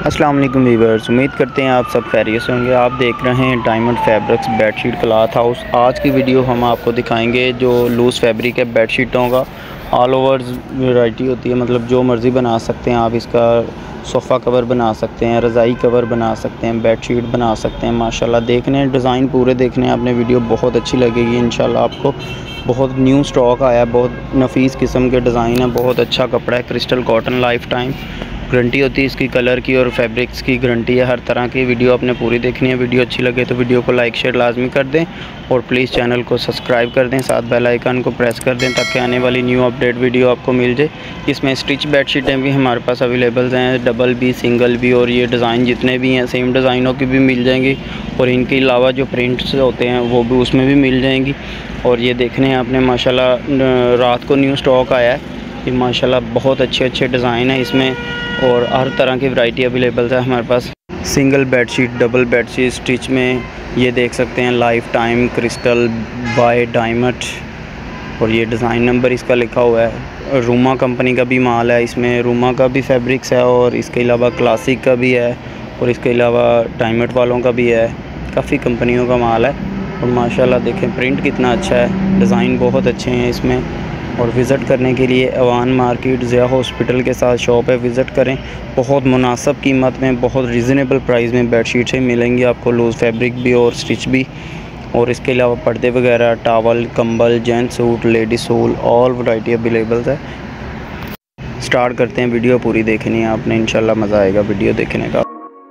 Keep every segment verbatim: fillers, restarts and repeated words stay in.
अस्सलाम वालेकुम व्यूअर्स, उम्मीद करते हैं आप सब खैरियत से होंगे। आप देख रहे हैं diamond fabrics bedsheet cloth house. आज की वीडियो हम आपको दिखाएंगे जो लूज़ फैब्रिक है बेडशीटों का। ऑल ओवर वैरायटी होती है, मतलब जो मर्ज़ी बना सकते हैं आप। इसका सोफ़ा कवर बना सकते हैं, रज़ाई कवर बना सकते हैं, बेडशीट बना सकते हैं। माशाल्लाह देखने डिज़ाइन पूरे देखने आपने वीडियो बहुत अच्छी लगेगी इंशाल्लाह आपको। बहुत न्यू स्टॉक आया है, बहुत नफीस किस्म के डिज़ाइन है, बहुत अच्छा कपड़ा है। Crystal cotton, life time guarantee होती है इसकी, कलर की और फैब्रिक्स की गारंटी है हर तरह की। वीडियो आपने पूरी देखनी है। वीडियो अच्छी लगे तो वीडियो को लाइक शेयर लाजमी कर दें और प्लीज़ चैनल को सब्सक्राइब कर दें, साथ बेल आइकन को प्रेस कर दें ताकि आने वाली न्यू अपडेट वीडियो आपको मिल जाए। इसमें स्टिच बेडशीटें भी हमारे पास अवेलेबल हैं, डबल भी, सिंगल भी, और ये डिज़ाइन जितने भी हैं सेम डिज़ाइनों की भी मिल जाएंगी। और इनके अलावा जो प्रिंट्स होते हैं वो भी उसमें भी मिल जाएंगी। और ये देखने हैं आपने माशाल्लाह रात को न्यू स्टॉक आया है ये। माशाल्लाह बहुत अच्छे अच्छे डिज़ाइन है इसमें और हर तरह की वैरायटी अवेलेबल है हमारे पास। Single bedsheet, double bedsheet stitch में ये देख सकते हैं, life time, crystal, by diamond, और ये डिज़ाइन नंबर इसका लिखा हुआ है। रूमा कंपनी का भी माल है इसमें, रूमा का भी फैब्रिक्स है और इसके अलावा क्लासिक का भी है और इसके अलावा डायमंड वालों का भी है। काफ़ी कंपनियों का माल है और माशाल्लाह देखें प्रिंट कितना अच्छा है, डिज़ाइन बहुत अच्छे हैं इसमें। और विज़िट करने के लिए अवान मार्केट ज़िया हॉस्पिटल के साथ शॉप है, विज़िट करें। बहुत मुनासिब कीमत में, बहुत रीज़नेबल प्राइस में बेडशीटें मिलेंगी आपको, लूज़ फैब्रिक भी और स्टिच भी। और इसके अलावा पर्दे वगैरह, टावल, कंबल, gents suit, ladies suit, all variety available है। स्टार्ट करते हैं, वीडियो पूरी देखनी है आपने, इंशाल्लाह मज़ा आएगा वीडियो देखने का।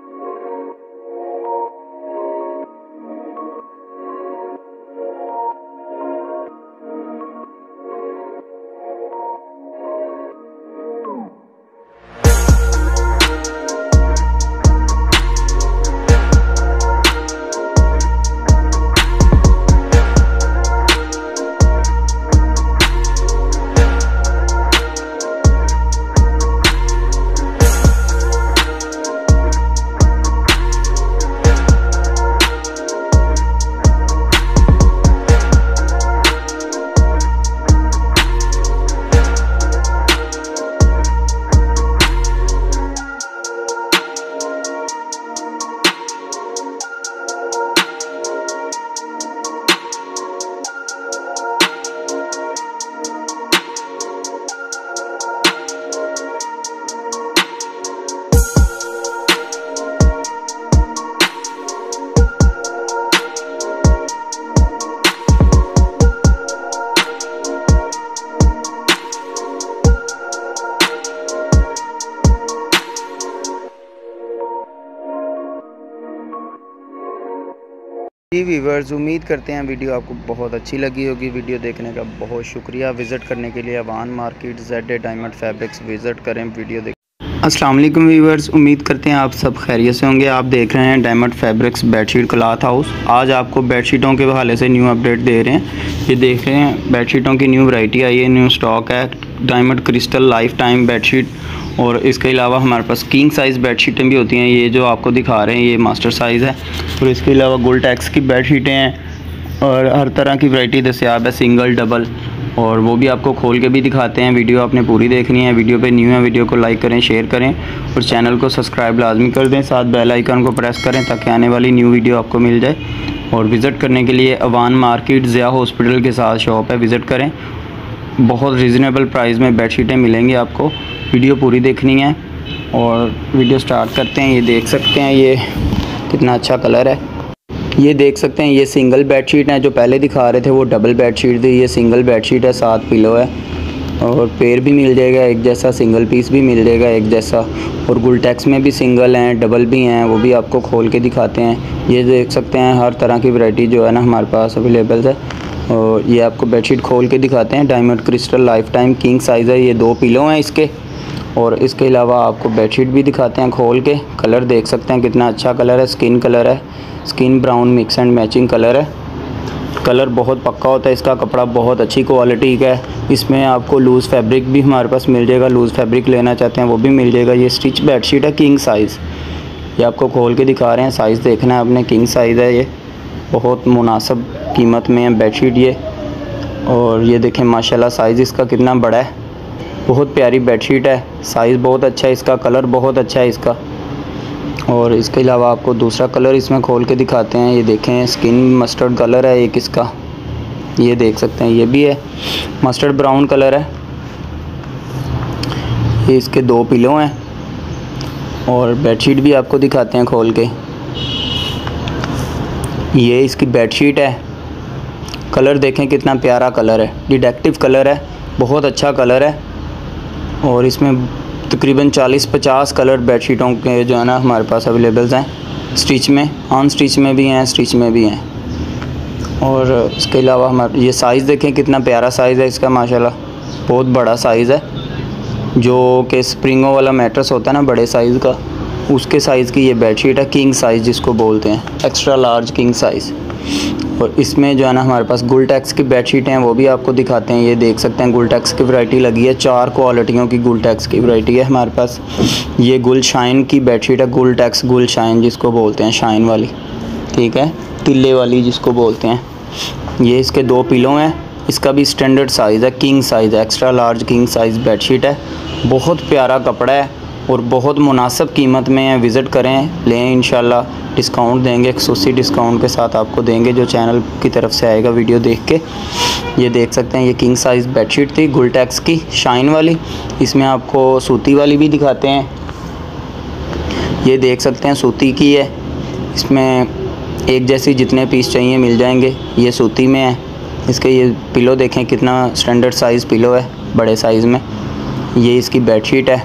जी व्यूअर्स, उम्मीद करते हैं वीडियो आपको बहुत अच्छी लगी होगी। वीडियो देखने का बहुत शुक्रिया। विज़िट करने के लिए Awan market Z diamond Fabrics visit करें। वीडियो देख अस्सलाम वालेकुम व्यूअर्स, उम्मीद करते हैं आप सब खैरियत से होंगे। आप देख रहे हैं diamond fabrics bedsheet cloth house. आज आपको बेडशीटों के हवाले से न्यू अपडेट दे रहे हैं। ये देख रहे हैं बेडशीटों की न्यू वैरायटी आई है, न्यू स्टॉक है। Diamond crystal life time bedsheet और इसके अलावा हमारे पास किंग साइज़ बेडशीटें भी होती हैं। ये जो आपको दिखा रहे हैं ये मास्टर साइज़ है। और इसके अलावा गोल्ड टैक्स की बेडशीटें हैं और हर तरह की वैरायटी दस्याब है, सिंगल, डबल, और वो भी आपको खोल के भी दिखाते हैं। वीडियो आपने पूरी देखनी है। वीडियो पे न्यू है, वीडियो को लाइक करें, शेयर करें और चैनल को सब्सक्राइब लाजमी कर दें, साथ बेल आइकन को प्रेस करें ताकि आने वाली न्यू वीडियो आपको मिल जाए। और विज़िट करने के लिए अवान मार्केट ज़िया हॉस्पिटल के साथ शॉप है, विज़िट करें। बहुत रीज़नेबल प्राइस में बेडशीटें मिलेंगी आपको। वीडियो पूरी देखनी है और वीडियो स्टार्ट करते हैं। ये देख सकते हैं ये कितना अच्छा कलर है। ये देख सकते हैं ये सिंगल बेडशीट है, जो पहले दिखा रहे थे वो डबल बेडशीट थी। ये सिंगल बेडशीट है, साथ पिलो है और पेयर भी मिल जाएगा एक जैसा, सिंगल पीस भी मिल जाएगा एक जैसा। और गुलटेक्स में भी सिंगल हैं, डबल भी हैं, वो भी आपको खोल के दिखाते हैं। ये देख सकते हैं हर तरह की वैरायटी जो है ना हमारे पास अवेलेबल है। और ये आपको बेडशीट खोल के दिखाते हैं। Diamond crystal life time king size है। ये दो पिलो हैं इसके और इसके अलावा आपको बेडशीट भी दिखाते हैं खोल के। कलर देख सकते हैं कितना अच्छा कलर है, स्किन कलर है, skin brown mix and matching colour है। कलर बहुत पक्का होता है इसका, कपड़ा बहुत अच्छी क्वालिटी का है। इसमें आपको लूज़ फैब्रिक भी हमारे पास मिल जाएगा, लूज़ फैब्रिक लेना चाहते हैं वो भी मिल जाएगा। ये स्टिच बेडशीट है किंग साइज़, ये आपको खोल के दिखा रहे हैं। साइज़ देखना है आपने, किंग साइज़ है ये, बहुत मुनासिब कीमत में है बेडशीट ये। और ये देखें माशाल्लाह साइज़ इसका कितना बड़ा है, बहुत प्यारी बेडशीट है। साइज़ बहुत अच्छा है इसका, कलर बहुत अच्छा है इसका। और इसके अलावा आपको दूसरा कलर इसमें खोल के दिखाते हैं। ये देखें स्किन मस्टर्ड कलर है एक इसका, ये देख सकते हैं। ये भी है मस्टर्ड ब्राउन कलर है। ये इसके दो पिलो हैं और बेडशीट भी आपको दिखाते हैं खोल के। ये इसकी बेडशीट है। कलर देखें कितना प्यारा कलर है, डिटेक्टिव कलर है, बहुत अच्छा कलर है। और इसमें तकरीबन चालीस पचास कलर बेडशीटों के जो है ना हमारे पास अवेलेबल्स हैं, स्टिच में, ऑन स्टिच में भी हैं, स्टिच में भी हैं। और इसके अलावा हमारे ये साइज़ देखें कितना प्यारा साइज़ है इसका, माशाल्लाह बहुत बड़ा साइज़ है। जो कि स्प्रिंगों वाला मैट्रेस होता है ना बड़े साइज़ का, उसके साइज़ की ये बेडशीट है, किंग साइज़ जिसको बोलते हैं, एक्स्ट्रा लार्ज किंग साइज़। और इसमें जो है ना हमारे पास गुलटेक्स की बेडशीट हैं, वो भी आपको दिखाते हैं। ये देख सकते हैं गुलटेक्स की वैरायटी लगी है, चार क्वालिटियों की गुलटेक्स की वैरायटी है हमारे पास। ये गुल शाइन की बेडशीट है, गुलटेक्स गुल शाइन जिसको बोलते हैं, शाइन वाली, ठीक है, तिल्ले वाली जिसको बोलते हैं। ये इसके दो पिलो हैं। इसका भी स्टैंडर्ड साइज़ है, किंग साइज़ है, extra large king size bedsheet है। बहुत प्यारा कपड़ा है और बहुत मुनासिब कीमत में है। विज़िट करें, लें, इंशाल्लाह डिस्काउंट देंगे, खसूसी डिस्काउंट के साथ आपको देंगे जो चैनल की तरफ से आएगा वीडियो देख के। ये देख सकते हैं, ये किंग साइज़ बेडशीट थी गुलटेक्स की शाइन वाली। इसमें आपको सूती वाली भी दिखाते हैं। ये देख सकते हैं सूती की है, इसमें एक जैसी जितने पीस चाहिए मिल जाएंगे। ये सूती में है। इसके ये पिलो देखें कितना स्टैंडर्ड साइज़ पिलो है, बड़े साइज़ में। ये इसकी बेडशीट है।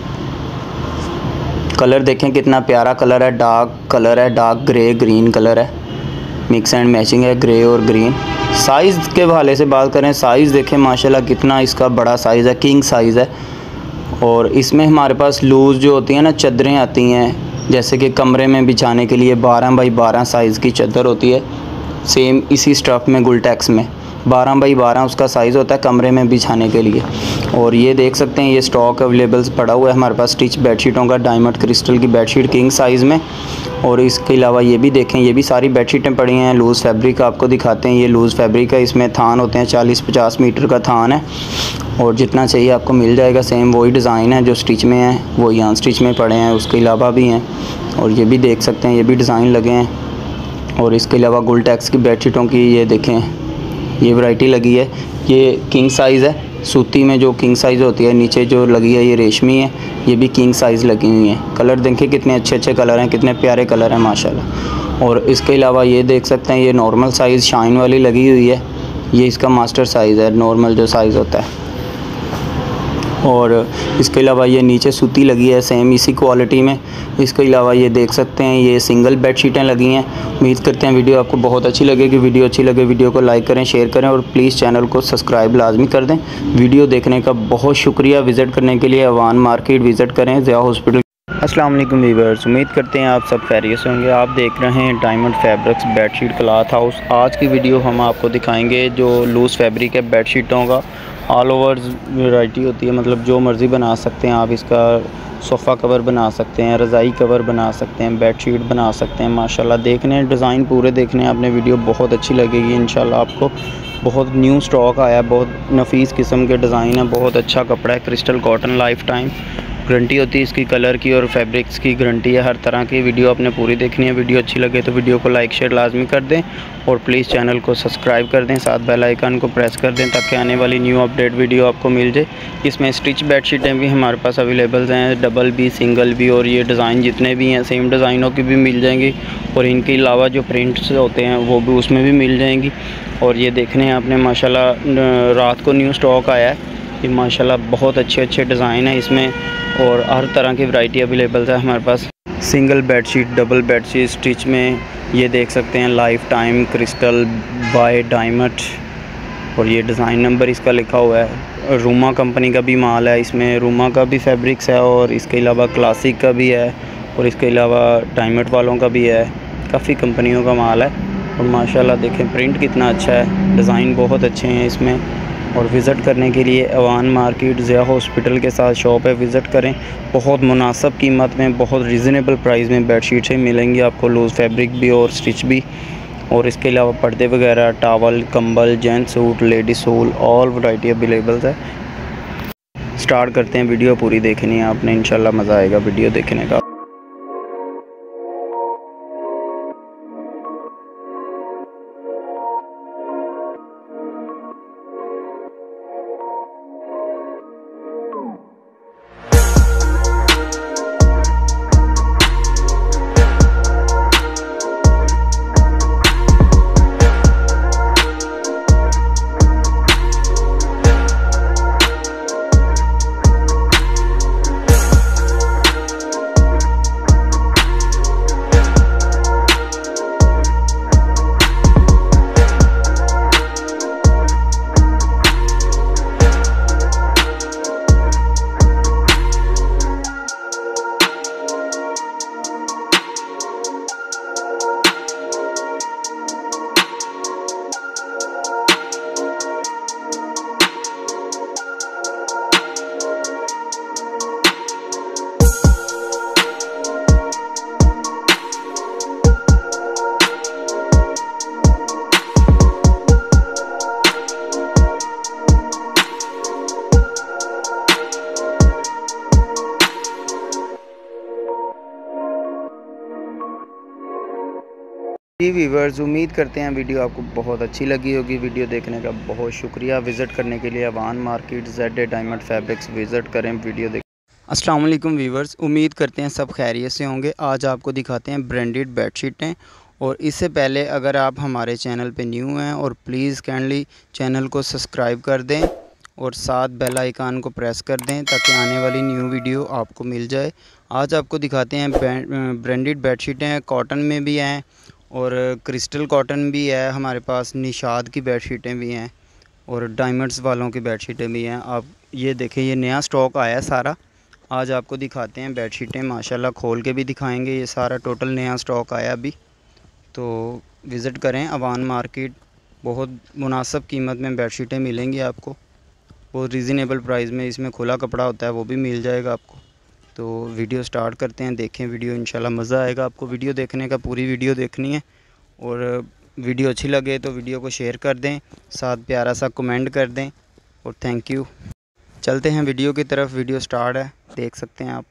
कलर देखें कितना प्यारा कलर है, डार्क कलर है, डार्क ग्रे ग्रीन कलर है, मिक्स एंड मैचिंग है ग्रे और ग्रीन। साइज़ के हवाले से बात करें, साइज़ देखें माशाल्लाह कितना इसका बड़ा साइज़ है, किंग साइज़ है। और इसमें हमारे पास लूज़ जो होती हैं ना चादरें आती हैं, जैसे कि कमरे में बिछाने के लिए बारह बाई बारह साइज़ की चादर होती है, सेम इसी स्टफ़ में गुलटेक्स में बारह बाई बारह उसका साइज़ होता है कमरे में बिछाने के लिए। और ये देख सकते हैं, ये स्टॉक अवेलेबल्स पड़ा हुआ है हमारे पास स्टिच बेडशीटों का, डायमंड क्रिस्टल की बेडशीट किंग साइज़ में। और इसके अलावा ये भी देखें, ये भी सारी बेडशीटें पड़ी हैं। लूज़ फैब्रिक आपको दिखाते हैं। ये लूज़ फैब्रिक है, इसमें थान होते हैं, चालीस पचास मीटर का थान है और जितना चाहिए आपको मिल जाएगा। सेम वही डिज़ाइन है जो स्टिच में है, वो यहाँ स्टिच में पड़े हैं, उसके अलावा भी हैं। और ये भी देख सकते हैं, ये भी डिज़ाइन लगे हैं। और इसके अलावा गुलटेक्स की बेडशीटों की ये देखें, ये वैरायटी लगी है। ये किंग साइज़ है, सूती में जो किंग साइज़ होती है, नीचे जो लगी है ये रेशमी है, ये भी किंग साइज़ लगी हुई है। कलर देखें कितने अच्छे अच्छे कलर हैं, कितने प्यारे कलर हैं माशाल्लाह। और इसके अलावा ये देख सकते हैं, ये नॉर्मल साइज़ शाइन वाली लगी हुई है। ये इसका मास्टर साइज़ है, नॉर्मल जो साइज़ होता है। और इसके अलावा ये नीचे सूती लगी है सेम इसी क्वालिटी में। इसके अलावा ये देख सकते हैं, ये सिंगल बेडशीटें लगी हैं। उम्मीद करते हैं वीडियो आपको बहुत अच्छी लगेगी। वीडियो अच्छी लगे वीडियो को लाइक करें, शेयर करें और प्लीज़ चैनल को सब्सक्राइब लाजमी कर दें। वीडियो देखने का बहुत शुक्रिया। विज़िट करने के लिए अवान मार्केट विज़िट करें, ज़िया हॉस्पिटल। अस्सलाम वालेकुम व्यूअर्स, उम्मीद करते हैं आप सब खैरियत से होंगे। आप देख रहे हैं diamond fabrics bedsheet cloth house. आज की वीडियो हम आपको दिखाएंगे जो लूज़ फैब्रिक है बेडशीटों का, ऑल ओवर वैरायटी होती है, मतलब जो मर्ज़ी बना सकते हैं आप। इसका सोफ़ा कवर बना सकते हैं, रज़ाई कवर बना सकते हैं, बेडशीट बना सकते हैं। माशाल्लाह देखने डिज़ाइन पूरे देखने आपने, वीडियो बहुत अच्छी लगेगी इंशाल्लाह आपको। बहुत न्यू स्टॉक आया है, बहुत नफीस किस्म के डिज़ाइन है, बहुत अच्छा कपड़ा है, crystal cotton, life time guarantee होती है इसकी, कलर की और फैब्रिक्स की गारंटी है हर तरह की। वीडियो आपने पूरी देखनी है। वीडियो अच्छी लगे तो वीडियो को लाइक शेयर लाजमी कर दें और प्लीज़ चैनल को सब्सक्राइब कर दें, साथ बेल आइकन को प्रेस कर दें ताकि आने वाली न्यू अपडेट वीडियो आपको मिल जाए। इसमें स्टिच बेडशीटें भी हमारे पास अवेलेबल हैं, डबल भी, सिंगल भी, और ये डिज़ाइन जितने भी हैं सेम डिज़ाइनों की भी मिल जाएंगी। और इनके अलावा जो प्रिंट्स होते हैं वो भी उसमें भी मिल जाएंगी। और ये देखने हैं आपने माशाल्लाह रात को न्यू स्टॉक आया है, ये माशाल्लाह बहुत अच्छे अच्छे डिज़ाइन है इसमें और हर तरह की वैरायटी अवेलेबल है हमारे पास। Single bedsheet, double bedsheet stitch में ये देख सकते हैं, life time crystal by diamond, और ये डिज़ाइन नंबर इसका लिखा हुआ है। रूमा कंपनी का भी माल है इसमें, रूमा का भी फैब्रिक्स है और इसके अलावा क्लासिक का भी है और इसके अलावा डायमंड वालों का भी है, काफ़ी कंपनियों का माल है। और माशाल्लाह देखें प्रिंट कितना अच्छा है, डिज़ाइन बहुत अच्छे हैं इसमें। और विज़िट करने के लिए अवान मार्केट ज़िया हॉस्पिटल के साथ शॉप है, विज़िट करें। बहुत मुनासिब कीमत में, बहुत रीज़नेबल प्राइस में बेडशीटें मिलेंगी आपको, लूज़ फैब्रिक भी और स्टिच भी। और इसके अलावा पर्दे वगैरह, टावल, कंबल, gents suit, ladies suit, all variety available है। स्टार्ट करते हैं, वीडियो पूरी देखनी है आपने, इंशाल्लाह मज़ा आएगा वीडियो देखने का। जी व्यूवर्स, उम्मीद करते हैं वीडियो आपको बहुत अच्छी लगी होगी। वीडियो देखने का बहुत शुक्रिया। विज़िट करने के लिए Awan market Z A Diamond Fabrics visit करें। वीडियो देख अस्सलाम वालेकुम व्यूवर्स, उम्मीद करते हैं सब खैरियत से होंगे। आज आपको दिखाते हैं ब्रांडेड बेडशीटें। और इससे पहले अगर आप हमारे चैनल पे न्यू हैं और प्लीज़ काइंडली चैनल को सब्सक्राइब कर दें और साथ बेल आइकान को प्रेस कर दें ताकि आने वाली न्यू वीडियो आपको मिल जाए। आज आपको दिखाते हैं ब्रांडेड बेडशीटें, कॉटन में भी हैं और क्रिस्टल कॉटन भी है हमारे पास, निशाद की बेडशीटें भी हैं और डायमंड्स वालों की बेडशीटें भी हैं। आप ये देखें, ये नया स्टॉक आया है सारा। आज आपको दिखाते हैं बेडशीटें, माशाल्लाह खोल के भी दिखाएंगे। ये सारा टोटल नया स्टॉक आया अभी, तो विज़िट करें अवान मार्केट। बहुत मुनासिब कीमत में बेडशीटें मिलेंगी आपको, बहुत रीज़नेबल प्राइस में। इसमें खुला कपड़ा होता है, वो भी मिल जाएगा आपको। तो वीडियो स्टार्ट करते हैं, देखें वीडियो, इंशाल्लाह मज़ा आएगा आपको वीडियो देखने का। पूरी वीडियो देखनी है और वीडियो अच्छी लगे तो वीडियो को शेयर कर दें, साथ प्यारा सा कमेंट कर दें और थैंक यू। चलते हैं वीडियो की तरफ। वीडियो स्टार्ट है, देख सकते हैं आप।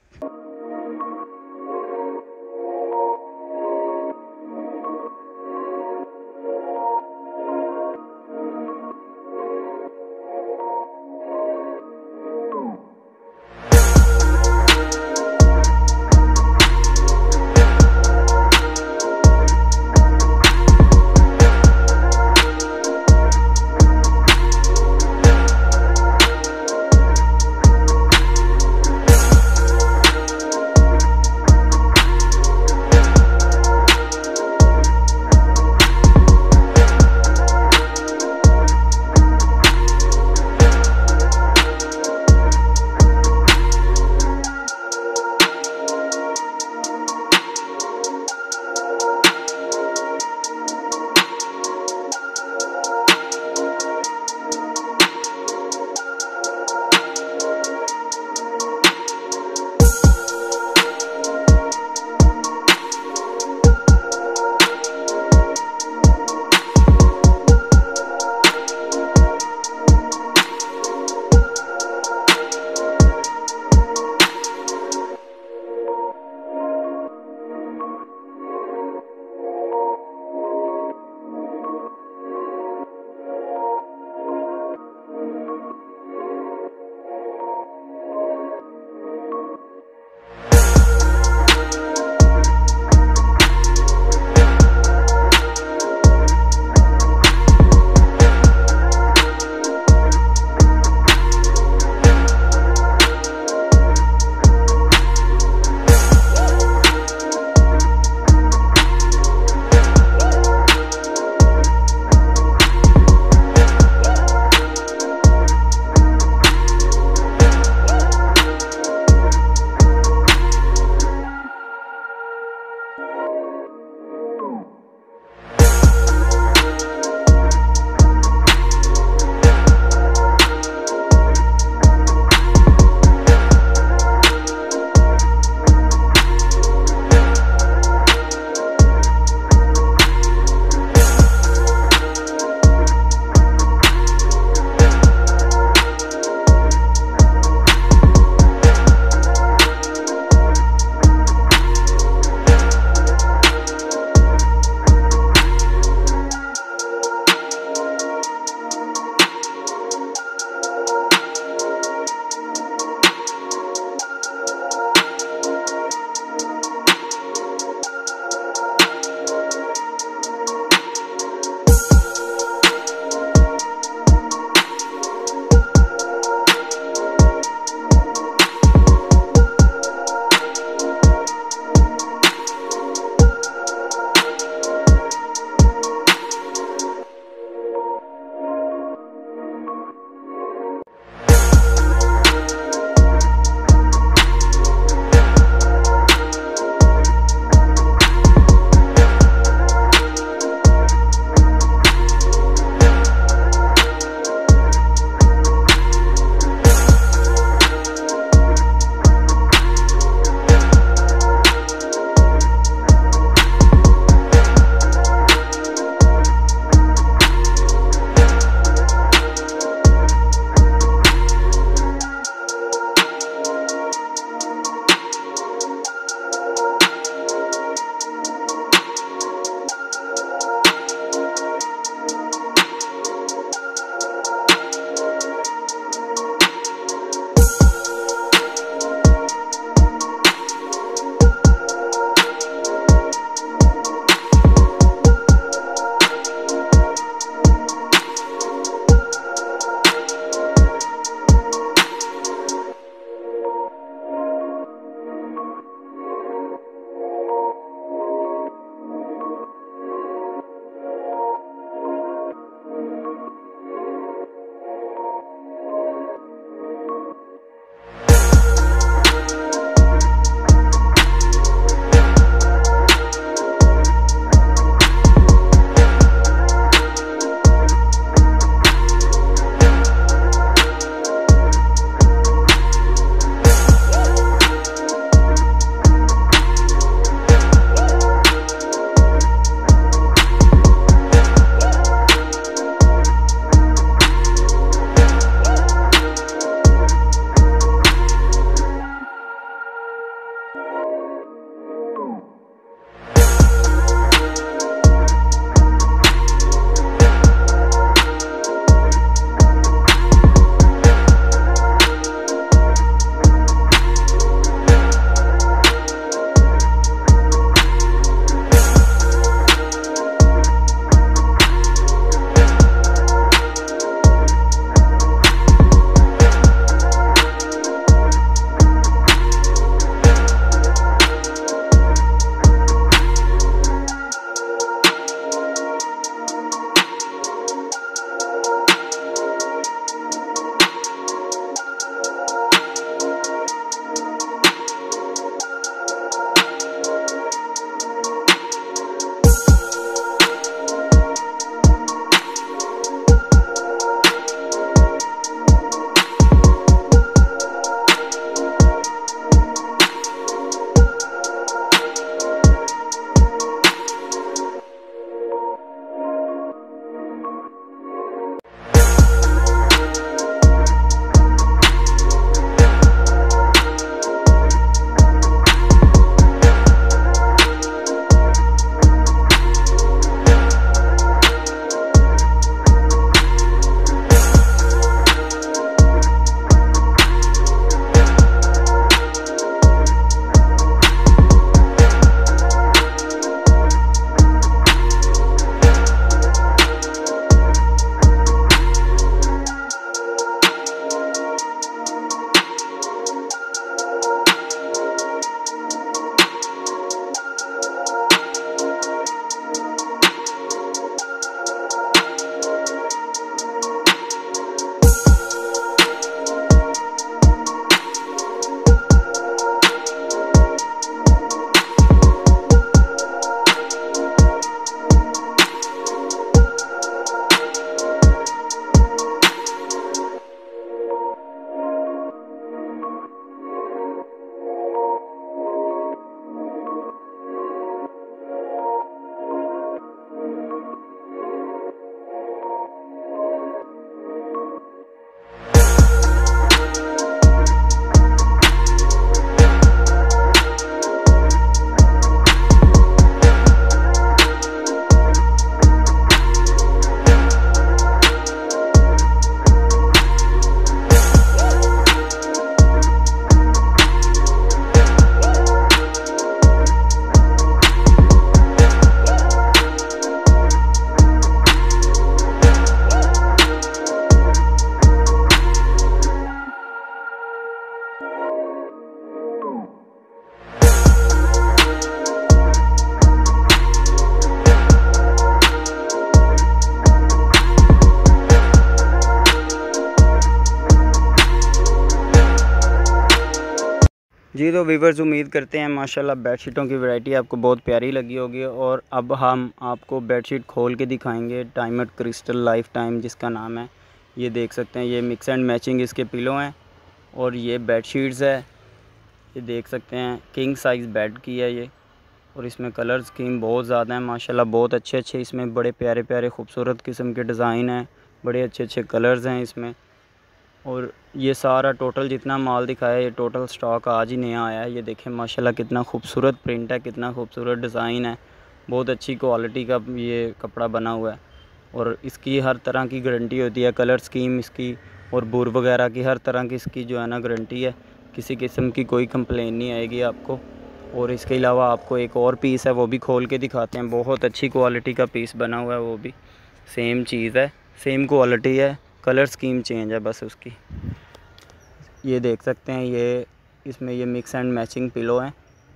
जी तो वीवर्स उम्मीद करते हैं माशाल्लाह बेडशीटों की वैरायटी आपको बहुत प्यारी लगी होगी। और अब हम आपको बेडशीट खोल के दिखाएंगे। डायमंड क्रिस्टल लाइफ टाइम जिसका नाम है। ये देख सकते हैं, ये मिक्स एंड मैचिंग इसके पिलो हैं और ये बेडशीट्स है। ये देख सकते हैं किंग साइज़ बेड की है ये। और इसमें कलर स्कीम बहुत ज़्यादा है माशाल्लाह, बहुत अच्छे अच्छे इसमें बड़े प्यारे प्यारे खूबसूरत किस्म के डिज़ाइन हैं, बड़े अच्छे अच्छे कलर्स हैं इसमें। और ये सारा टोटल जितना माल दिखाया है ये टोटल स्टॉक आज ही नया आया है। ये देखें माशाल्लाह कितना खूबसूरत प्रिंट है, कितना खूबसूरत डिज़ाइन है, बहुत अच्छी क्वालिटी का ये कपड़ा बना हुआ है। और इसकी हर तरह की गारंटी होती है, कलर स्कीम इसकी और बुर वगैरह की हर तरह की इसकी जो है ना गारंटी है। किसी किस्म की कोई कंप्लेन नहीं आएगी आपको। और इसके अलावा आपको एक और पीस है वो भी खोल के दिखाते हैं। बहुत अच्छी क्वालिटी का पीस बना हुआ है, वो भी सेम चीज़ है, सेम क्वालिटी है, कलर स्कीम चेंज है बस उसकी। ये देख सकते हैं, ये इसमें ये मिक्स एंड मैचिंग पिलो हैं।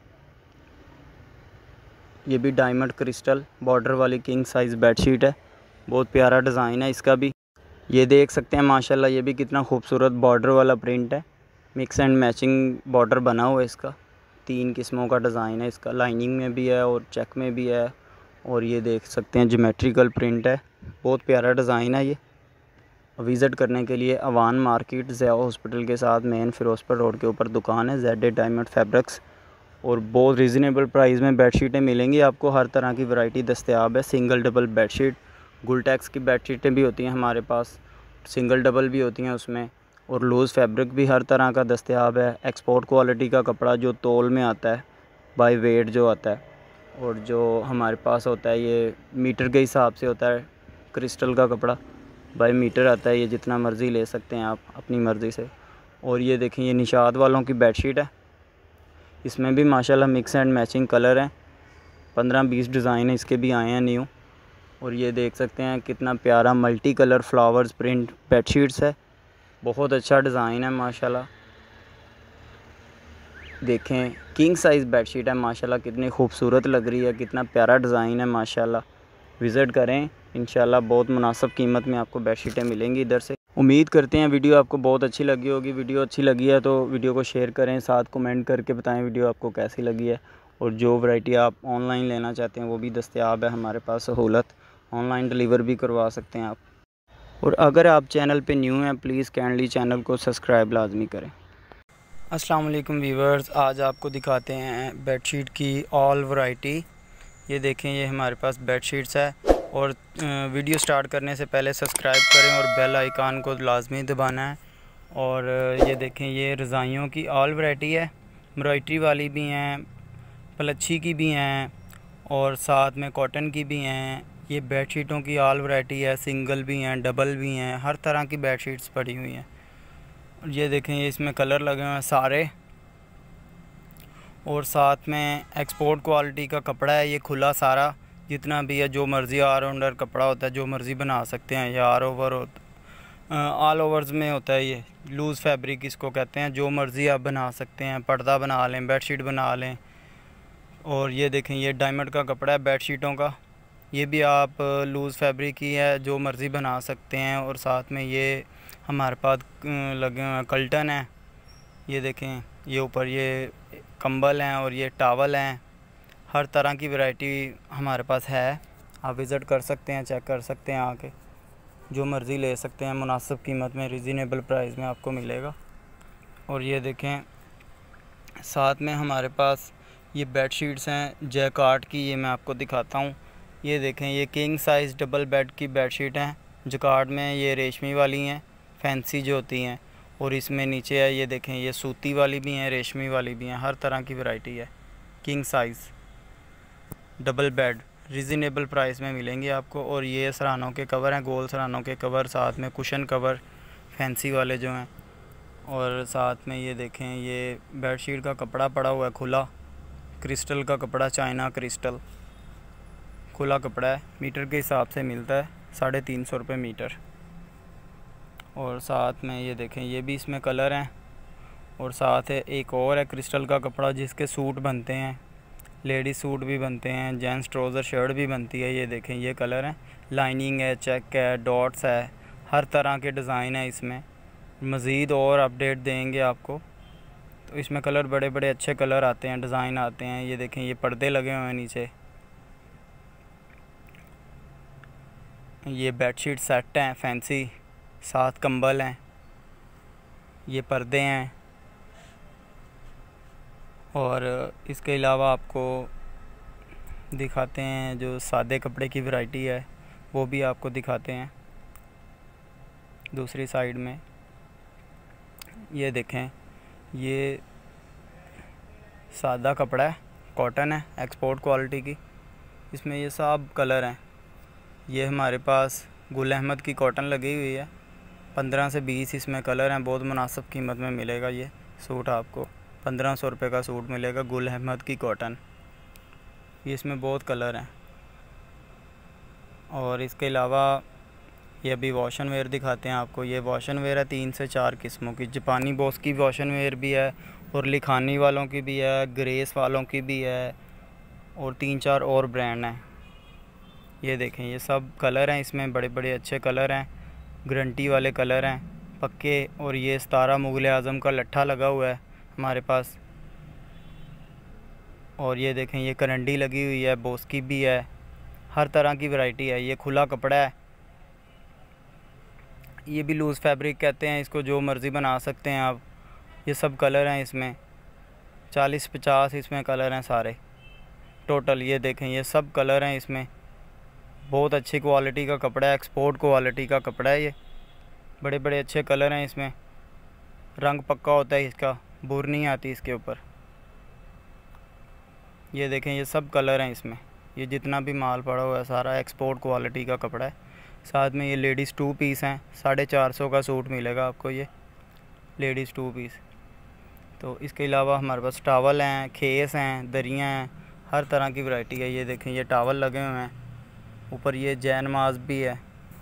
ये भी डायमंड क्रिस्टल बॉर्डर वाली किंग साइज़ बेडशीट है, बहुत प्यारा डिज़ाइन है इसका भी। ये देख सकते हैं माशाल्लाह, ये भी कितना खूबसूरत बॉर्डर वाला प्रिंट है, मिक्स एंड मैचिंग बॉर्डर बना हुआ है इसका। तीन किस्मों का डिज़ाइन है इसका, लाइनिंग में भी है और चेक में भी है। और ये देख सकते हैं ज्योमेट्रिकल प्रिंट है, बहुत प्यारा डिज़ाइन है ये। विज़िट करने के लिए अवान मार्केट ज़िया हॉस्पिटल के साथ मेन फिरोज़पुर रोड के ऊपर दुकान है जेड डायमंड फैब्रिक्स। और बहुत रीज़नेबल प्राइस में बेडशीटें मिलेंगी आपको, हर तरह की वैरायटी दस्तयाब है। सिंगल डबल बेडशीट, गुलटेक्स की बेडशीटें भी होती हैं हमारे पास, सिंगल डबल भी होती हैं उसमें। और लूज़ फैब्रिक भी हर तरह का दस्तयाब है। एक्सपोर्ट क्वालिटी का कपड़ा जो तोल में आता है, बाय वेट जो आता है। और जो हमारे पास होता है ये मीटर के हिसाब से होता है, क्रिस्टल का कपड़ा बाई मीटर आता है। ये जितना मर्ज़ी ले सकते हैं आप अपनी मर्ज़ी से। और ये देखें, ये निशात वालों की बेडशीट है, इसमें भी माशाल्लाह मिक्स एंड मैचिंग कलर हैं, पंद्रह बीस डिज़ाइन इसके भी आए हैं न्यू। और ये देख सकते हैं कितना प्यारा multi colour flowers print bedsheets है, बहुत अच्छा डिज़ाइन है माशाल्लाह। देखें किंग साइज़ बेडशीट है माशाल्लाह, कितनी खूबसूरत लग रही है, कितना प्यारा डिज़ाइन है माशाल्लाह। विज़िट करें इंशाल्लाह, बहुत मुनासिब कीमत में आपको बेडशीटें मिलेंगी इधर से। उम्मीद करते हैं वीडियो आपको बहुत अच्छी लगी होगी। वीडियो अच्छी लगी है तो वीडियो को शेयर करें, साथ कमेंट करके बताएं वीडियो आपको कैसी लगी है। और जो वैरायटी आप ऑनलाइन लेना चाहते हैं वो भी दस्तयाब है हमारे पास सहूलत, ऑनलाइन डिलीवर भी करवा सकते हैं आप। और अगर आप चैनल पे न्यू हैं प्लीज़ काइंडली चैनल को सब्सक्राइब लाजमी करें। अस्सलाम वालेकुम व्यूअर्स, आज आपको दिखाते हैं बेडशीट की ऑल वैरायटी। ये देखें, ये हमारे पास बेडशीट्स है। और वीडियो स्टार्ट करने से पहले सब्सक्राइब करें और बेल आइकन को लाजमी दबाना है। और ये देखें, ये रज़ाइयों की ऑल वैरायटी है, एम्ब्रॉयडरी वाली भी हैं, पलच्छी की भी हैं और साथ में कॉटन की भी हैं। ये बेडशीटों की ऑल वैरायटी है, सिंगल भी हैं, डबल भी हैं, हर तरह की बेडशीट्स पड़ी हुई हैं। और ये देखें, ये इसमें कलर लगे हुए हैं सारे। और साथ में एक्सपोर्ट क्वालिटी का कपड़ा है, ये खुला सारा जितना भी है, जो मर्ज़ी आर अंडर कपड़ा होता है, जो मर्ज़ी बना सकते हैं। या आर ओवर होता, ऑल ओवर्स में होता है, ये लूज़ फैब्रिक इसको कहते हैं। जो मर्ज़ी आप बना सकते हैं, पर्दा बना लें, बेडशीट बना लें। और ये देखें, ये डायमंड का कपड़ा है बेडशीटों का, ये भी आप लूज़ फैब्रिक ही है, जो मर्ज़ी बना सकते हैं। और साथ में ये हमारे पास लगे हुए कल्टन है, ये देखें, ये ऊपर ये कंबल हैं और ये टावल हैं। हर तरह की वैरायटी हमारे पास है, आप विज़िट कर सकते हैं, चेक कर सकते हैं आके, जो मर्ज़ी ले सकते हैं। मुनासिब कीमत में, रीज़नेबल प्राइस में आपको मिलेगा। और ये देखें, साथ में हमारे पास ये बेडशीट्स हैं जैकार्ड की, ये मैं आपको दिखाता हूँ। ये देखें, ये किंग साइज़ डबल बेड की बेडशीट हैं जैकार्ड में। ये रेशमी वाली हैं, फैंसी जो होती हैं। और इसमें नीचे है, ये देखें, ये सूती वाली भी हैं, रेशमी वाली भी हैं, हर तरह की वैरायटी है। King size double bed reasonable price में मिलेंगे आपको। और ये सरानों के कवर हैं, गोल सरानों के कवर, साथ में कुशन कवर फैंसी वाले जो हैं। और साथ में ये देखें, ये बेडशीट का कपड़ा पड़ा हुआ है खुला, क्रिस्टल का कपड़ा, चाइना क्रिस्टल खुला कपड़ा है, मीटर के हिसाब से मिलता है, साढ़े तीन सौ रुपये मीटर। और साथ में ये देखें, ये भी इसमें कलर हैं। और साथ है एक और है क्रिस्टल का कपड़ा जिसके सूट बनते हैं, लेडीज़ सूट भी बनते हैं, जेंट्स ट्राउज़र शर्ट भी बनती है। ये देखें, ये कलर हैं, लाइनिंग है, चेक है, डॉट्स है, हर तरह के डिज़ाइन है इसमें। मज़ीद और अपडेट देंगे आपको, तो इसमें कलर बड़े बड़े अच्छे कलर आते हैं, डिज़ाइन आते हैं। ये देखें, ये पर्दे लगे हुए हैं नीचे। ये बेडशीट सेट हैं फैंसी, सात कंबल हैं। ये पर्दे हैं। और इसके अलावा आपको दिखाते हैं जो सादे कपड़े की वैरायटी है, वो भी आपको दिखाते हैं दूसरी साइड में। ये देखें, ये सादा कपड़ा है, कॉटन है, एक्सपोर्ट क्वालिटी की। इसमें ये सब कलर हैं। ये हमारे पास गुल अहमद की कॉटन लगी हुई है। पंद्रह से बीस इसमें कलर हैं। बहुत मुनासिब कीमत में मिलेगा ये सूट आपको। पंद्रह सौ रुपये का सूट मिलेगा, गुल अहमद की कॉटन। ये इसमें बहुत कलर हैं। और इसके अलावा ये अभी वॉशन वेयर दिखाते हैं आपको। ये वॉशन वेयर है तीन से चार किस्मों की। जापानी बॉस की वॉशन वेयर भी है, और लिखानी वालों की भी है, ग्रेस वालों की भी है, और तीन चार और ब्रांड हैं। ये देखें, ये सब कलर हैं इसमें, बड़े बड़े अच्छे कलर हैं, गारंटी वाले कलर हैं पक्के। और ये सतारा मुग़ल आज़म का लट्ठा लगा हुआ है हमारे पास। और ये देखें, ये करंडी लगी हुई है, बॉस की भी है। हर तरह की वैरायटी है। ये खुला कपड़ा है। ये भी लूज़ फैब्रिक कहते हैं इसको, जो मर्ज़ी बना सकते हैं आप। ये सब कलर हैं इसमें, चालीस पचास इसमें कलर हैं सारे टोटल। ये देखें, ये सब कलर हैं इसमें। बहुत अच्छी क्वालिटी का कपड़ा है, एक्सपोर्ट क्वालिटी का कपड़ा है ये। बड़े बड़े अच्छे कलर हैं इसमें। रंग पक्का होता है इसका, बुर नहीं आती इसके ऊपर। ये देखें, ये सब कलर हैं इसमें। ये जितना भी माल पड़ा हुआ है सारा एक्सपोर्ट क्वालिटी का कपड़ा है। साथ में ये लेडीज़ टू पीस हैं, साढ़े चार सौ का सूट मिलेगा आपको ये लेडीज़ टू पीस। तो इसके अलावा हमारे पास टावल हैं, खेस हैं, दरियाँ हैं, हर तरह की वैरायटी है। ये देखें, ये टावल लगे हुए हैं ऊपर। ये जैन माज भी है।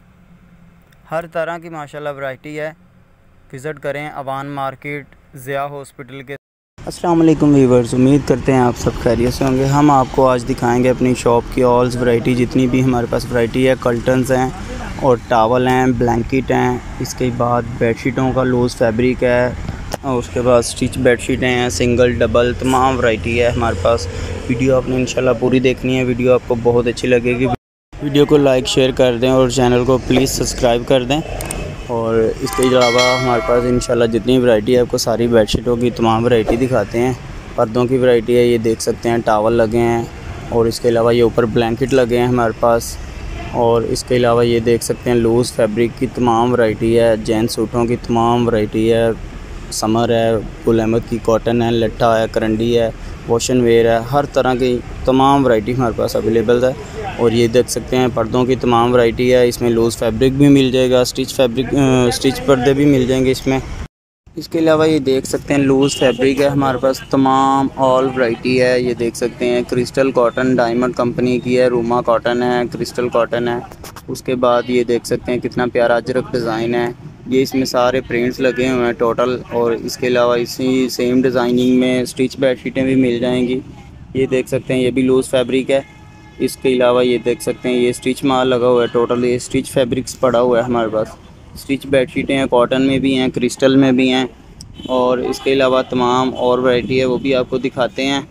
हर तरह की माशाल्लाह वैरायटी है। विज़िट करें अवान मार्केट, ज़िया हॉस्पिटल के। अस्सलाम वालेकुम व्यूअर्स, उम्मीद करते हैं आप सब खैरियत से होंगे। हम आपको आज दिखाएंगे अपनी शॉप की ऑल्स वैरायटी, जितनी भी हमारे पास वैरायटी है। कर्टन्स हैं और टावल हैं, ब्लैंकेट हैं। इसके बाद बेडशीटों का लूज़ फैब्रिक है, और उसके बाद स्टिच बेडशीटें हैं, सिंगल डबल, तमाम वैरायटी है हमारे पास। वीडियो आपने इंशाल्लाह पूरी देखनी है। वीडियो आपको बहुत अच्छी लगेगी। वीडियो को लाइक शेयर कर दें और चैनल को प्लीज़ सब्सक्राइब कर दें। और इसके अलावा हमारे पास इंशाल्लाह जितनी वैरायटी है आपको सारी बेडशीटों की तमाम वैरायटी दिखाते हैं। पर्दों की वैरायटी है, ये देख सकते हैं, टावल लगे हैं। और इसके अलावा ये ऊपर ब्लैंकेट लगे हैं हमारे पास। और इसके अलावा ये देख सकते हैं लूज़ फैब्रिक की तमाम वैरायटी है, जेंट्स सूटों की तमाम वैरायटी है। समर है, गुल अहमद की कॉटन है, लट्ठा है, करंडी है, वॉशन वेयर है, हर तरह की तमाम वैरायटी हमारे पास अवेलेबल है। और ये देख सकते हैं पर्दों की तमाम वैरायटी है। इसमें लूज़ फैब्रिक भी मिल जाएगा, स्टिच फैब्रिक स्टिच पर्दे भी मिल जाएंगे इसमें। इसके अलावा ये देख सकते हैं लूज़ फैब्रिक है हमारे पास, तमाम ऑल वैरायटी है। ये देख सकते हैं क्रिस्टल कॉटन डायमंड कंपनी की है, रूमा कॉटन है, क्रिस्टल कॉटन है। उसके बाद ये देख सकते हैं कितना प्यारा अजरक डिज़ाइन है। ये इसमें सारे प्रिंट्स लगे हुए हैं टोटल। और इसके अलावा इसी सेम डिज़ाइनिंग में स्टिच बेडशीटें भी मिल जाएंगी। ये देख सकते हैं, ये भी लूज़ फैब्रिक है। इसके अलावा ये देख सकते हैं, ये स्टिच माल लगा हुआ है टोटल। ये स्टिच फैब्रिक्स पड़ा हुआ है हमारे पास। स्टिच बेडशीटें हैं, कॉटन में भी हैं, क्रिस्टल में भी हैं। और इसके अलावा तमाम और वैरायटी है, वो भी आपको दिखाते हैं।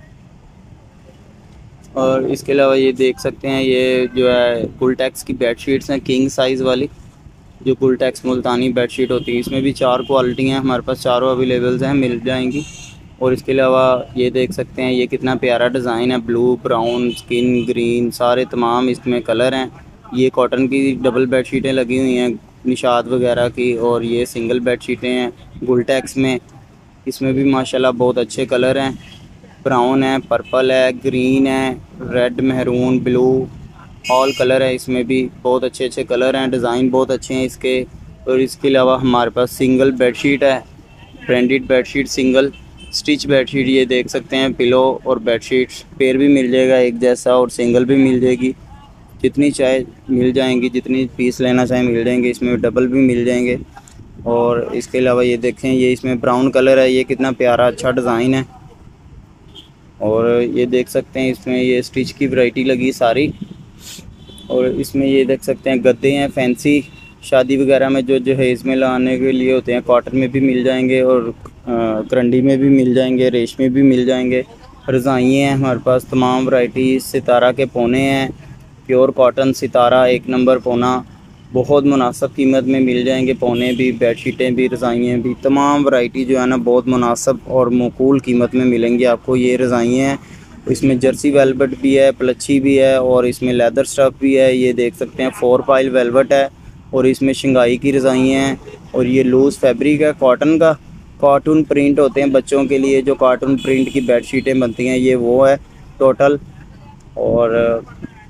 और इसके अलावा ये देख सकते हैं, ये जो है गुलटेक्स की बेडशीट्स हैं, किंग साइज़ वाली, जो गुलटेक्स मुल्तानी बेडशीट होती है। इसमें भी चार क्वालिटी हैं हमारे पास, चारों अवेलेबल्स हैं, मिल जाएंगी। और इसके अलावा ये देख सकते हैं, ये कितना प्यारा डिज़ाइन है, ब्लू, ब्राउन, स्किन, ग्रीन, सारे तमाम इसमें कलर हैं। ये कॉटन की डबल बेडशीटें लगी हुई हैं, निशात वगैरह की। और ये सिंगल बेडशीटें हैं गुलटेक्स में। इसमें भी माशाल्लाह बहुत अच्छे कलर हैं, ब्राउन है, पर्पल है, ग्रीन है, red, maroon, blue, all colour है। इसमें भी बहुत अच्छे अच्छे कलर हैं, डिज़ाइन बहुत अच्छे हैं इसके। और इसके अलावा हमारे पास सिंगल बेडशीट है, branded bedsheet single stitch bedsheet. ये देख सकते हैं पिलो और बेडशीट पेयर भी मिल जाएगा एक जैसा, और सिंगल भी मिल जाएगी, जितनी चाहे मिल जाएंगी, जितनी पीस लेना चाहे मिल जाएंगे। इसमें डबल भी मिल जाएंगे। और इसके अलावा ये देखें, ये इसमें ब्राउन कलर है, ये कितना प्यारा अच्छा डिज़ाइन है। और ये देख सकते हैं, इसमें ये स्टिच की वैरायटी लगी सारी। और इसमें ये देख सकते हैं गद्दे हैं फैंसी, शादी वगैरह में जो जो है इसमें लगाने के लिए होते हैं, कॉटन में भी मिल जाएंगे और करंडी में भी मिल जाएंगे, रेशमी भी मिल जाएंगे। रज़ाई हैं हमारे पास तमाम वैरायटी। सितारा के पौने हैं, प्योर कॉटन सितारा एक नंबर पौना, बहुत मुनासिब कीमत में मिल जाएंगे। पौने भी, बेडशीटें भी, रज़ाइयाँ भी, तमाम वैरायटी जो है ना बहुत मुनासिब और मकूल कीमत में मिलेंगी आपको। ये रज़ाइयाँ हैं, इसमें जर्सी वेलवेट भी है, प्लच्छी भी है, और इसमें लेदर स्टफ़ भी है। ये देख सकते हैं फोर पाइल वेलवेट है, और इसमें शंघाई की रज़ाइयाँ हैं। और ये लूज़ फैब्रिक है कॉटन का, कार्टून प्रिंट होते हैं बच्चों के लिए, जो कार्टून प्रिंट की बेडशीटें बनती हैं, ये वो है टोटल। और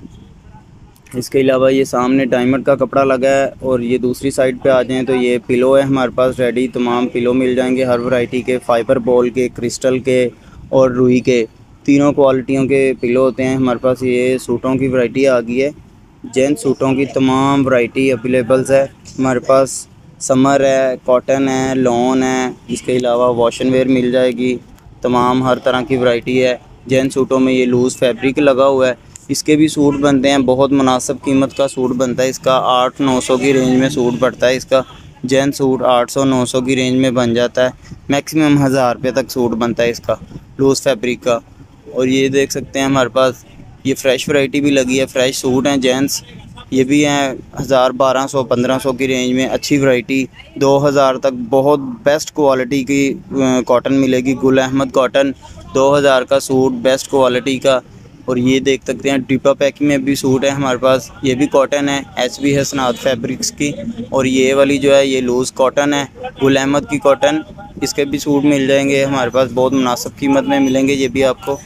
इसके अलावा ये सामने डायमंड का कपड़ा लगा है। और ये दूसरी साइड पे आ जाएं तो ये पिलो है हमारे पास रेडी। तमाम पिलो मिल जाएंगे हर वैरायटी के, फाइबर बॉल के, क्रिस्टल के और रुई के, तीनों क्वालिटियों के पिलो होते हैं हमारे पास। ये सूटों की वैरायटी आ गई है, जेंट्स सूटों की तमाम वैरायटी अवेलेबल्स है हमारे पास। समर है, कॉटन है, लॉन है, इसके अलावा वॉशन वेयर मिल जाएगी। तमाम हर तरह की वैरायटी है। जेंट्स सूटों में ये लूज़ फैब्रिक लगा हुआ है, इसके भी सूट बनते हैं, बहुत मुनासिब कीमत का सूट बनता है इसका। आठ नौ सौ की रेंज में सूट पड़ता है इसका। जेंट्स सूट आठ सौ नौ सौ की रेंज में बन जाता है, मैक्सिमम हज़ार रुपये तक सूट बनता है इसका लूज़ फैब्रिक का। और ये देख सकते हैं हमारे पास ये फ़्रेश वैरायटी भी लगी है, फ़्रेश सूट हैं जेंट्स, ये भी हैं हज़ार बारह सौ पंद्रह सौ की रेंज में। अच्छी वैरायटी दो हज़ार तक बहुत बेस्ट क्वालिटी की कॉटन मिलेगी। गुल अहमद कॉटन दो हज़ार का सूट बेस्ट क्वालिटी का। और ये देख सकते हैं डिब्बा पैकिंग में भी सूट है हमारे पास, ये भी कॉटन है, एच बी है सनाद फैब्रिक्स की। और ये वाली जो है ये लूज़ कॉटन है, गुल अहमद की कॉटन, इसके भी सूट मिल जाएंगे हमारे पास, बहुत मुनासिब कीमत में मिलेंगे ये भी आपको।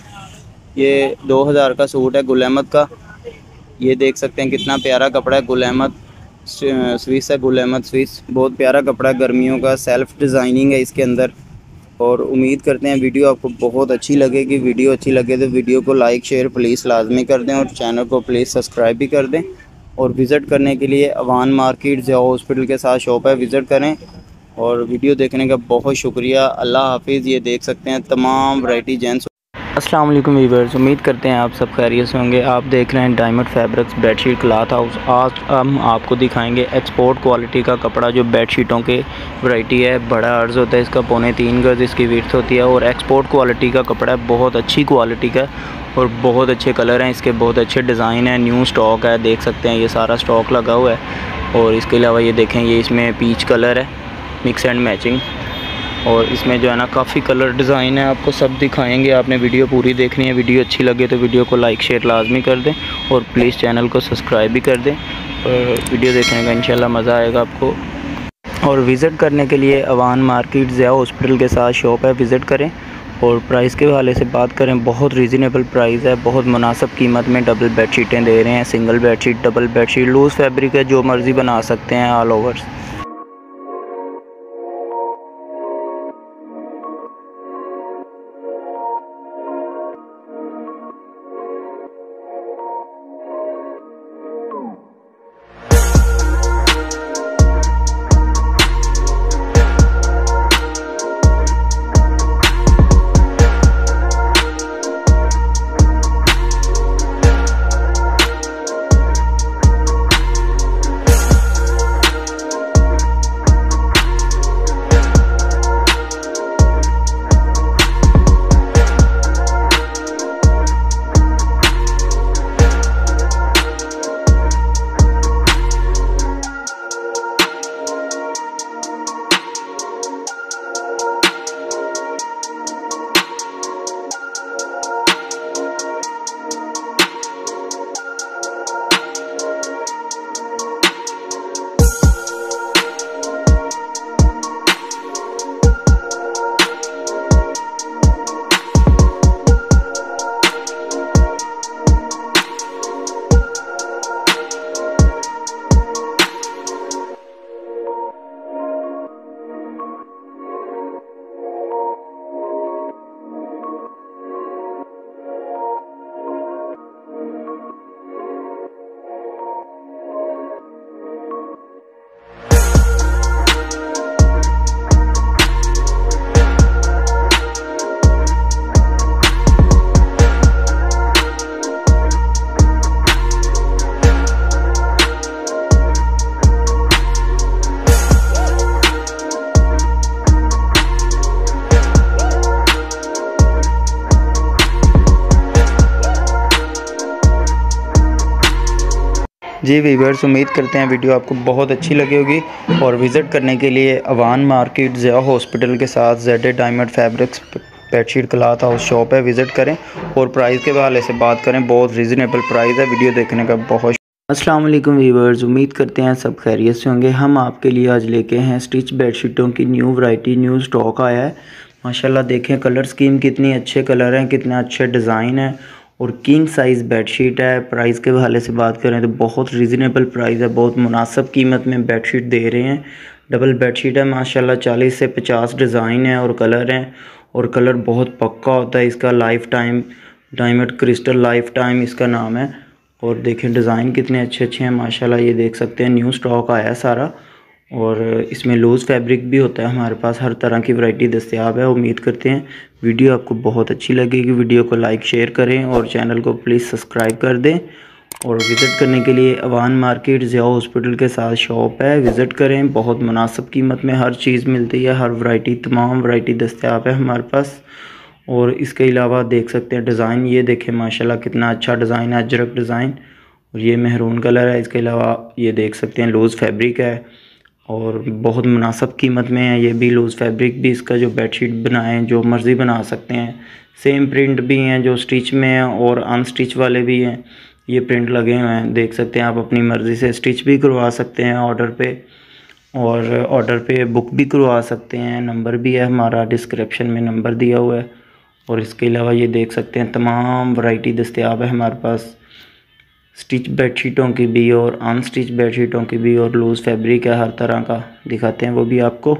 ये दो हज़ार का सूट है गुल अहमद का। ये देख सकते हैं कितना प्यारा कपड़ा है, गुल अहमद स्विस है, गुल अहमद स्विस, बहुत प्यारा कपड़ा है गर्मियों का, सेल्फ़ डिज़ाइनिंग है इसके अंदर। और उम्मीद करते हैं वीडियो आपको बहुत अच्छी लगेगी। वीडियो अच्छी लगे तो वीडियो को लाइक शेयर प्लीज़ लाजमी कर दें, और चैनल को प्लीज़ सब्सक्राइब भी कर दें। और विज़िट करने के लिए अवान मार्केट ज़िया हॉस्पिटल के साथ शॉप है, विज़िट करें। और वीडियो देखने का बहुत शुक्रिया, अल्लाह हाफिज़। ये देख सकते हैं तमाम वैरायटी जेंट्स। अस्सलाम वालेकुम व्यूअर्स, उम्मीद करते हैं आप सब खैरियत से होंगे। आप देख रहे हैं diamond fabrics bedsheet cloth house. आज हम आपको दिखाएंगे एक्सपोर्ट क्वालिटी का कपड़ा, जो बेडशीटों के वैरायटी है। बड़ा अर्ज़ होता है इसका, पौने तीन गज़ इसकी विड्थ होती है, और एक्सपोर्ट क्वालिटी का कपड़ा है, बहुत अच्छी क्वालिटी का, और बहुत अच्छे कलर हैं इसके, बहुत अच्छे डिज़ाइन है, न्यू स्टॉक है। देख सकते हैं ये सारा स्टॉक लगा हुआ है। और इसके अलावा ये देखें, ये इसमें पीच कलर है, मिक्स एंड मैचिंग, और इसमें जो है ना काफ़ी कलर डिज़ाइन है, आपको सब दिखाएंगे। आपने वीडियो पूरी देखनी है, वीडियो अच्छी लगे तो वीडियो को लाइक शेयर लाजमी कर दें, और प्लीज़ चैनल को सब्सक्राइब भी कर दें। और वीडियो देखने का इंशाल्लाह मज़ा आएगा आपको। और विज़िट करने के लिए अवान मार्केट ज़िया हॉस्पिटल के साथ शॉप है, विज़िट करें। और प्राइस के हवाले से बात करें, बहुत रीज़नेबल प्राइस है, बहुत मुनासिब कीमत में डबल बेडशीटें दे रहे हैं। Single bedsheet, double bedsheet, loose fabric है, जो मर्ज़ी बना सकते हैं ऑल ओवर। जी वीवर्स, उम्मीद करते हैं वीडियो आपको बहुत अच्छी लगी होगी और विज़िट करने के लिए अवान मार्केट ज़िया हॉस्पिटल के साथ Z diamond fabrics bedsheet cloth house shop है, विज़िट करें और प्राइस के हवाले से बात करें। बहुत रीज़नेबल प्राइस है। वीडियो देखने का बहुत अस्सलाम वालेकुम वीवर्स, उम्मीद करते हैं सब खैरियत से होंगे। हम आपके लिए आज लेके हैं स्टिच बेडशीटों की न्यू वैरायटी, न्यू स्टॉक आया है। माशाल्लाह देखें कलर स्कीम कितनी अच्छे कलर हैं, कितने अच्छे डिज़ाइन है और किंग साइज़ बेडशीट है। प्राइस के हवाले से बात करें तो बहुत रीज़नेबल प्राइस है, बहुत मुनासिब कीमत में बेडशीट दे रहे हैं। डबल बेडशीट है माशाल्लाह, चालीस से पचास डिज़ाइन है और कलर हैं और कलर बहुत पक्का होता है इसका। Life time diamond crystal life time इसका नाम है। और देखें डिज़ाइन कितने अच्छे अच्छे हैं माशाल्लाह, ये देख सकते हैं न्यू स्टॉक आया है सारा और इसमें लूज़ फैब्रिक भी होता है हमारे पास। हर तरह की वैरायटी दस्तयाब है। उम्मीद करते हैं वीडियो आपको बहुत अच्छी लगेगी। वीडियो को लाइक शेयर करें और चैनल को प्लीज़ सब्सक्राइब कर दें। और विज़िट करने के लिए अवान मार्केट ज़िया हॉस्पिटल के साथ शॉप है, विज़िट करें। बहुत मुनासिब कीमत में हर चीज़ मिलती है, हर वैरायटी तमाम वैरायटी दस्तयाब है हमारे पास। और इसके अलावा देख सकते हैं डिज़ाइन, ये देखें माशाल्लाह कितना अच्छा डिज़ाइन है, अजरक डिज़ाइन और ये मेहरून कलर है। इसके अलावा ये देख सकते हैं लूज़ फैब्रिक है और बहुत मुनासिब कीमत में है। ये भी लूज़ फैब्रिक भी इसका जो बेडशीट बनाएं जो मर्ज़ी बना सकते हैं। सेम प्रिंट भी हैं जो स्टिच में हैं और अनस्टिच वाले भी हैं, ये प्रिंट लगे हुए हैं। देख सकते हैं आप अपनी मर्ज़ी से स्टिच भी करवा सकते हैं ऑर्डर पे और ऑर्डर पे बुक भी करवा सकते हैं। नंबर भी है हमारा, डिस्क्रिप्शन में नंबर दिया हुआ है। और इसके अलावा ये देख सकते हैं तमाम वैरायटी दस्तयाब है हमारे पास, स्टिच बेडशीटों की भी और अनस्टिच बेडशीटों की भी और लूज़ फैब्रिक है हर तरह का, दिखाते हैं वो भी आपको।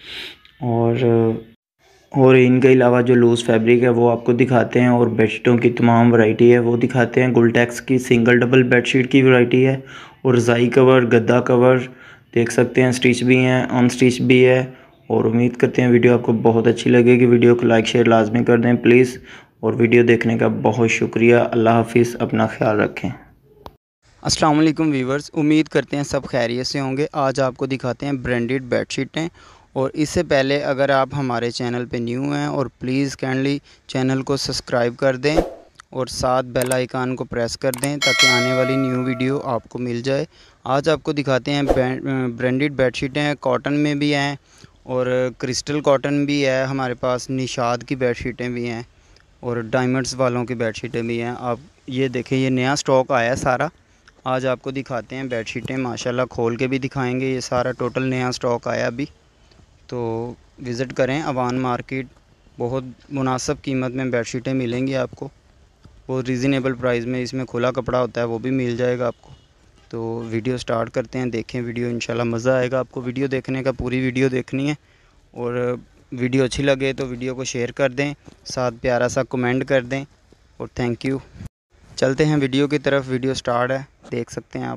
और और इनके अलावा जो लूज़ फैब्रिक है वो आपको दिखाते हैं और बेडशीटों की तमाम वैरायटी है वो दिखाते हैं। गुलटेक्स की सिंगल डबल बेडशीट की वैरायटी है और रज़ाई कवर, गद्दा कवर देख सकते हैं, स्टिच भी हैं अनस्टिच भी है। और उम्मीद करते हैं वीडियो आपको बहुत अच्छी लगेगी। वीडियो को लाइक शेयर लाजमी कर दें प्लीज़। और वीडियो देखने का बहुत शुक्रिया। अल्लाह हाफिज़, अपना ख्याल रखें। अस्सलाम वालेकुम वीवर्स, उम्मीद करते हैं सब खैरियत से होंगे। आज आपको दिखाते हैं ब्रांडेड बेडशीटें। और इससे पहले अगर आप हमारे चैनल पे न्यू हैं और प्लीज़ काइंडली चैनल को सब्सक्राइब कर दें और साथ बेल आइकन को प्रेस कर दें ताकि आने वाली न्यू वीडियो आपको मिल जाए। आज आपको दिखाते हैं ब्रांडेड बेडशीटें, कॉटन में भी हैं और क्रिस्टल कॉटन भी है हमारे पास, निशाद की बेडशीटें भी हैं और डायमंड्स वालों की बेडशीटें भी हैं। आप ये देखें, ये नया स्टॉक आया है सारा। आज आपको दिखाते हैं बेडशीटें, माशाल्लाह खोल के भी दिखाएंगे। ये सारा टोटल नया स्टॉक आया अभी, तो विज़िट करें अवान मार्केट। बहुत मुनासिब कीमत में बेडशीटें मिलेंगी आपको, बहुत रीज़नेबल प्राइस में। इसमें खुला कपड़ा होता है वो भी मिल जाएगा आपको। तो वीडियो स्टार्ट करते हैं, देखें वीडियो, इंशाल्लाह मज़ा आएगा आपको वीडियो देखने का। पूरी वीडियो देखनी है और वीडियो अच्छी लगे तो वीडियो को शेयर कर दें, साथ प्यारा सा कमेंट कर दें और थैंक यू। चलते हैं वीडियो की तरफ, वीडियो स्टार्ट है, देख सकते हैं आप।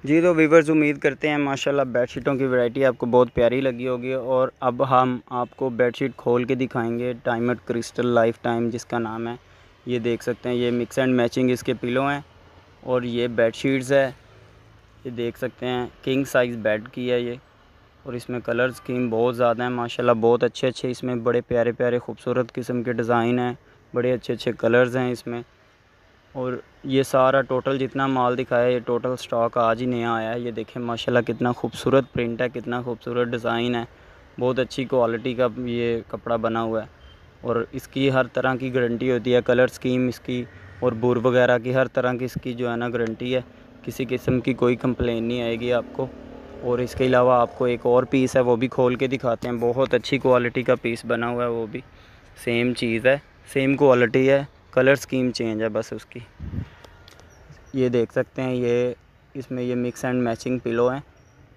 जी तो वीवर्स उम्मीद करते हैं माशाल्लाह बेडशीटों की वैरायटी आपको बहुत प्यारी लगी होगी। और अब हम आपको बेडशीट खोल के दिखाएंगे। डायमंड क्रिस्टल लाइफ टाइम जिसका नाम है। ये देख सकते हैं, ये मिक्स एंड मैचिंग इसके पिलो हैं और ये बेडशीट्स है। ये देख सकते हैं किंग साइज़ बेड की है ये। और इसमें कलर स्कीम बहुत ज़्यादा है माशाल्लाह, बहुत अच्छे अच्छे इसमें बड़े प्यारे प्यारे खूबसूरत किस्म के डिज़ाइन हैं, बड़े अच्छे अच्छे कलर्स हैं इसमें। और ये सारा टोटल जितना माल दिखाया ये टोटल स्टॉक आज ही नया आया है। ये देखें माशाल्लाह कितना खूबसूरत प्रिंट है, कितना खूबसूरत डिज़ाइन है, बहुत अच्छी क्वालिटी का ये कपड़ा बना हुआ है। और इसकी हर तरह की गारंटी होती है, कलर स्कीम इसकी और बुर वगैरह की हर तरह की इसकी जो है ना गारंटी है। किसी किस्म की कोई कंप्लेन नहीं आएगी आपको। और इसके अलावा आपको एक और पीस है वो भी खोल के दिखाते हैं। बहुत अच्छी क्वालिटी का पीस बना हुआ है, वो भी सेम चीज़ है, सेम क्वालिटी है, कलर स्कीम चेंज है बस उसकी। ये देख सकते हैं, ये इसमें ये मिक्स एंड मैचिंग पिलो हैं।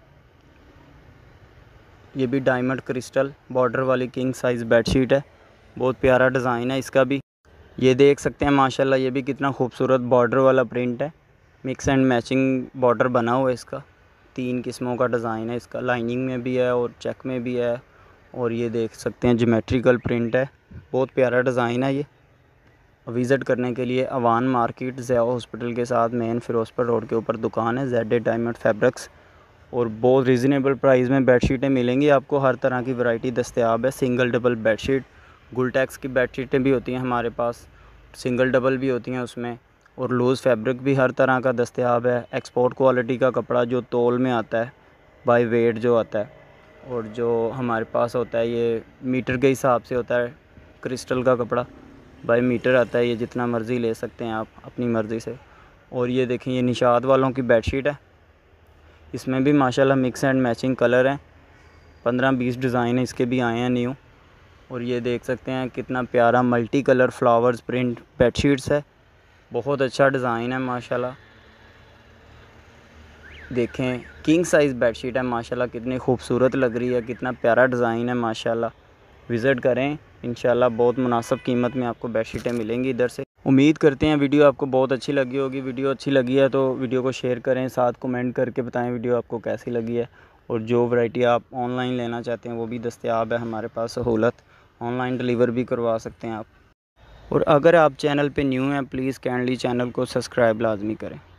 ये भी डायमंड क्रिस्टल बॉर्डर वाली किंग साइज़ बेडशीट है, बहुत प्यारा डिज़ाइन है इसका भी। ये देख सकते हैं माशाल्लाह, ये भी कितना खूबसूरत बॉर्डर वाला प्रिंट है, मिक्स एंड मैचिंग बॉर्डर बना हुआ है इसका। तीन किस्मों का डिज़ाइन है इसका, लाइनिंग में भी है और चेक में भी है। और ये देख सकते हैं ज्योमेट्रिकल प्रिंट है, बहुत प्यारा डिज़ाइन है ये। विज़िट करने के लिए अवान मार्केट ज़िया हॉस्पिटल के साथ मेन फिरोज़पुर रोड के ऊपर दुकान है जेड डायमंड फैब्रिक्स। और बहुत रीज़नेबल प्राइस में बेडशीटें मिलेंगी आपको, हर तरह की वैरायटी दस्तयाब है। सिंगल डबल बेडशीट, गुलटेक्स की बेडशीटें भी होती हैं हमारे पास, सिंगल डबल भी होती हैं उसमें। और लूज़ फैब्रिक भी हर तरह का दस्तयाब है। एक्सपोर्ट क्वालिटी का कपड़ा जो तोल में आता है, बाय वेट जो आता है। और जो हमारे पास होता है ये मीटर के हिसाब से होता है, क्रिस्टल का कपड़ा बाई मीटर आता है। ये जितना मर्ज़ी ले सकते हैं आप अपनी मर्ज़ी से। और ये देखें, ये निशात वालों की बेडशीट है, इसमें भी माशाल्लाह मिक्स एंड मैचिंग कलर हैं, पंद्रह बीस डिज़ाइन है इसके भी आए हैं न्यू। और ये देख सकते हैं कितना प्यारा multi colour flowers print bedsheets है, बहुत अच्छा डिज़ाइन है माशाल्लाह। देखें किंग साइज़ बेडशीट है माशाल्लाह, कितनी खूबसूरत लग रही है, कितना प्यारा डिज़ाइन है माशाल्लाह। विज़िट करें इंशाल्लाह, बहुत मुनासिब कीमत में आपको बेडशीटें मिलेंगी इधर से। उम्मीद करते हैं वीडियो आपको बहुत अच्छी लगी होगी। वीडियो अच्छी लगी है तो वीडियो को शेयर करें, साथ कमेंट करके बताएं वीडियो आपको कैसी लगी है। और जो वैरायटी आप ऑनलाइन लेना चाहते हैं वो भी दस्तयाब है हमारे पास सहूलत, ऑनलाइन डिलीवर भी करवा सकते हैं आप। और अगर आप चैनल पे न्यू हैं प्लीज़ काइंडली चैनल को सब्सक्राइब लाजमी करें।